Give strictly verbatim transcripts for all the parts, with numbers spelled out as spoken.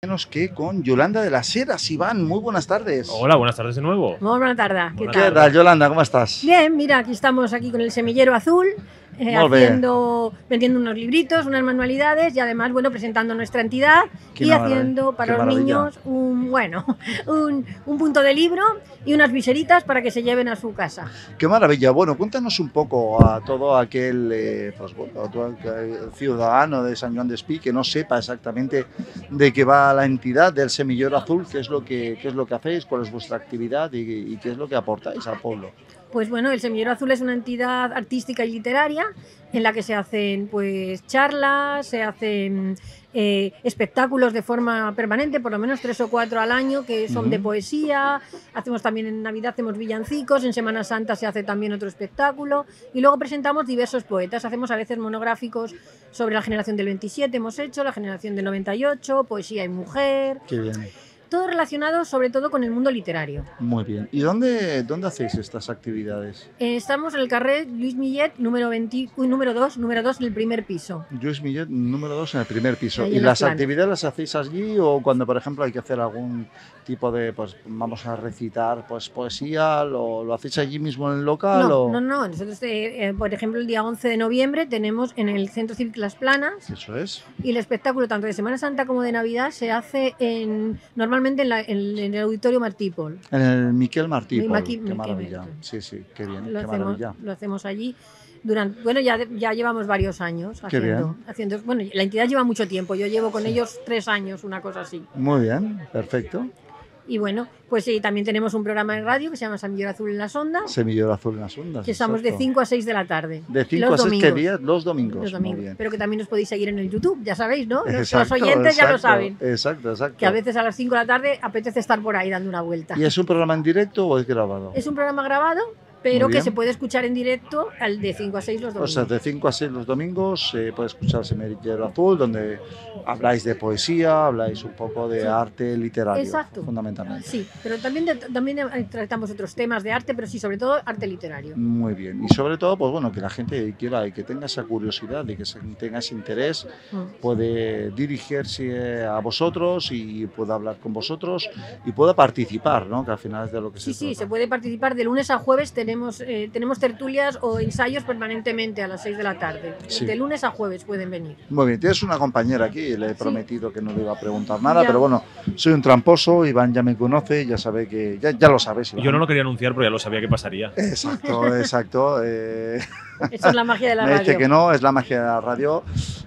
menos que con Yolanda de las Heras. Iván, muy buenas tardes. Hola, buenas tardes de nuevo. Muy buena tarde. ¿Qué Buenas tal? ¿Qué tal, Yolanda? ¿Cómo estás? Bien, mira, aquí estamos aquí con el Semillero Azul, eh, haciendo, vendiendo unos libritos, unas manualidades y además, bueno, presentando nuestra entidad Qué y maravilla, haciendo para qué los maravilla. niños un, bueno, un, un punto de libro y unas viseritas para que se lleven a su casa. Qué maravilla. Bueno, cuéntanos un poco a todo aquel eh, pues, bueno, a todo aquel ciudadano de San Joan Despí que no sepa exactamente de qué va la entidad del Semillero Azul, qué es lo que, qué es lo que hacéis, cuál es vuestra actividad y, y qué es lo que aportáis al pueblo. Pues bueno, el Semillero Azul es una entidad artística y literaria en la que se hacen pues charlas, se hacen eh, espectáculos de forma permanente, por lo menos tres o cuatro al año, que son Uh-huh. de poesía. Hacemos también en Navidad, hacemos villancicos, en Semana Santa se hace también otro espectáculo y luego presentamos diversos poetas. Hacemos a veces monográficos sobre la generación del veintisiete, hemos hecho, la generación del noventa y ocho, poesía y mujer. Qué bien. Todo relacionado sobre todo con el mundo literario. Muy bien. ¿Y dónde, dónde hacéis estas actividades? Eh, estamos en el carrer Luis Millet, número veinte, uy, número dos, número dos en el primer piso. Luis Millet, número dos, en el primer piso. Ahí ¿Y en las las Planas. actividades las hacéis allí o cuando, por ejemplo, hay que hacer algún tipo de, pues vamos a recitar pues poesía, lo, lo hacéis allí mismo en el local? No, o... no, no. Nosotros, eh, eh, por ejemplo, el día once de noviembre tenemos en el Centro Cívico Las Planas Eso es. y el espectáculo tanto de Semana Santa como de Navidad se hace en, normalmente en, la- en- en el Auditorio Martí-Pol. En el Miquel Martí, Mi Pol. Maqui- Qué Miquel maravilla. Martí. Sí, sí, qué bien, Lo qué hacemos, maravilla. lo hacemos allí. Durante, bueno, ya, ya llevamos varios años Qué haciendo, bien. haciendo. Bueno, la entidad lleva mucho tiempo. Yo llevo con ellos tres años, una cosa así. Muy bien, perfecto. Y bueno, pues sí, también tenemos un programa de radio que se llama Semillero Azul en las Ondas, Semillero Azul en las ondas. que estamos de exacto. cinco a seis de la tarde. De cinco los a seis, ¿qué domingos. días? Los domingos. Los domingos. Muy bien. Pero que también os podéis seguir en el YouTube, ya sabéis, ¿no? Los- Exacto, los oyentes ya lo exacto, saben. Exacto, exacto. Que a veces a las cinco de la tarde apetece estar por ahí dando una vuelta. ¿Y es un programa en directo o es grabado? Es un programa grabado, pero Muy que bien. se puede escuchar en directo al de cinco a seis los O domingos. sea, de cinco a seis los domingos se puede escuchar Semillero Azul, donde habláis de poesía, habláis un poco de Sí. arte literario, Exacto. fundamentalmente. Sí, pero también, de- también eh, tratamos otros temas de arte, pero sí, sobre todo arte literario. Muy bien. Y sobre todo, pues bueno, que la gente quiera y que tenga esa curiosidad y que se- tenga ese interés, Mm. puede dirigirse a vosotros y pueda hablar con vosotros y pueda participar, ¿no? Que al final es de lo que Sí, se sí, trata. se puede participar. De lunes a jueves tenemos, eh, tenemos tertulias o ensayos permanentemente a las seis de la tarde. Sí. De lunes a jueves pueden venir. Muy bien, tienes una compañera aquí, le he Sí. prometido que no le iba a preguntar nada, Ya. pero bueno, soy un tramposo, Iván ya me conoce, ya sabe que, ya, ya lo sabes, Iván. Yo no lo quería anunciar, pero ya lo sabía que pasaría. Exacto, exacto. eh, Eso es la magia de la me radio. dice que no, es la magia de la radio.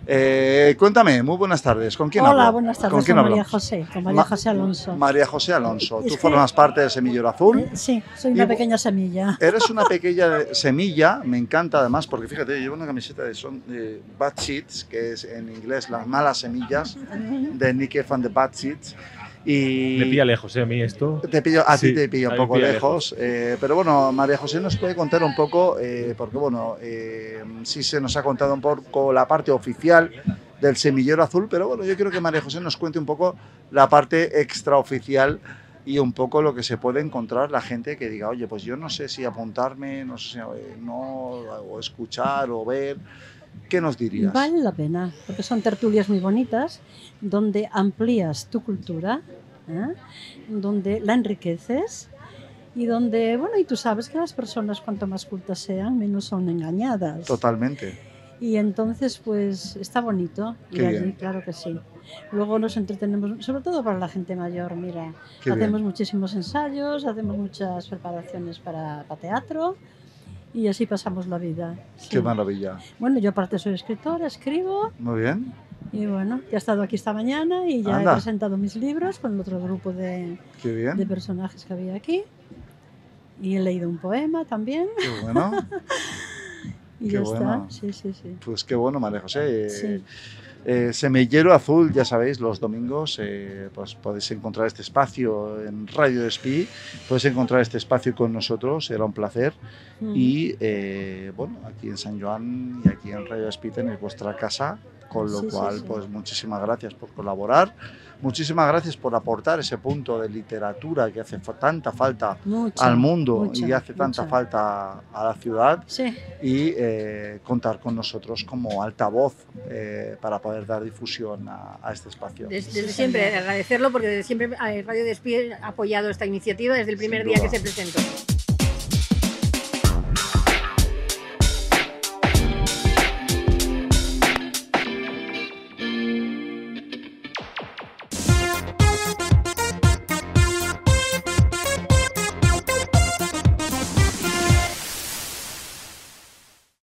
Eh, cuéntame, muy buenas tardes, ¿con quién Hola, hablo? buenas tardes, ¿Con con, quién María hablamos? José, con María Ma- José Alonso. María José Alonso, Es tú que- formas parte del Semillero Azul. Eh, Sí, soy Y una bu- pequeña semilla. Eres una pequeña semilla, me encanta además, porque fíjate, llevo una camiseta de, son, de Bad Seeds, que es en inglés las malas semillas, de Nicky van de Bad Seeds. Y Me pilla lejos, ¿eh? A mí esto. Te pillo, a Sí, ti te pillo a un mí me poco pilla lejos, eh, pero bueno, María José nos puede contar un poco, eh, porque bueno, eh, sí se nos ha contado un poco la parte oficial del Semillero Azul, pero bueno, yo quiero que María José nos cuente un poco la parte extraoficial y un poco lo que se puede encontrar la gente que diga, oye, pues yo no sé si apuntarme, no sé si eh, no, o escuchar o ver. ¿Qué nos dirías? Vale la pena, porque son tertulias muy bonitas, donde amplías tu cultura, ¿eh? Donde la enriqueces y donde, bueno, y tú sabes que las personas cuanto más cultas sean, menos son engañadas. Totalmente. Y entonces, pues, está bonito ir Qué allí, bien. claro que sí. Luego nos entretenemos, sobre todo para la gente mayor, mira, Qué hacemos bien. muchísimos ensayos, hacemos muchas preparaciones para, para teatro y así pasamos la vida. sí. Qué maravilla. Bueno, yo aparte soy escritora, escribo Muy bien. y bueno, ya he estado aquí esta mañana y ya Anda. he presentado mis libros con el otro grupo de, Qué bien. de personajes que había aquí y he leído un poema también Qué bueno. y Qué ya bueno. está. Sí, sí, sí. Pues qué bueno, María José. Eh, Sí. eh, Semillero Azul, ya sabéis, los domingos eh, pues podéis encontrar este espacio en Radio Despí, podéis encontrar este espacio con nosotros, será un placer. Mm. Y eh, bueno, aquí en San Joan y aquí en Radio Despí tenéis vuestra casa Con lo Sí, sí, cual, sí. pues muchísimas gracias por colaborar, muchísimas gracias por aportar ese punto de literatura que hace fa- tanta falta Mucha, al mundo mucha, y hace tanta mucha. falta a la ciudad, Sí, y eh, contar con nosotros como altavoz eh, para poder dar difusión a, a este espacio. Desde, desde Sí, siempre señor. agradecerlo porque desde siempre eh, Radio Despier ha apoyado esta iniciativa desde el primer Sin día duda. que se presentó.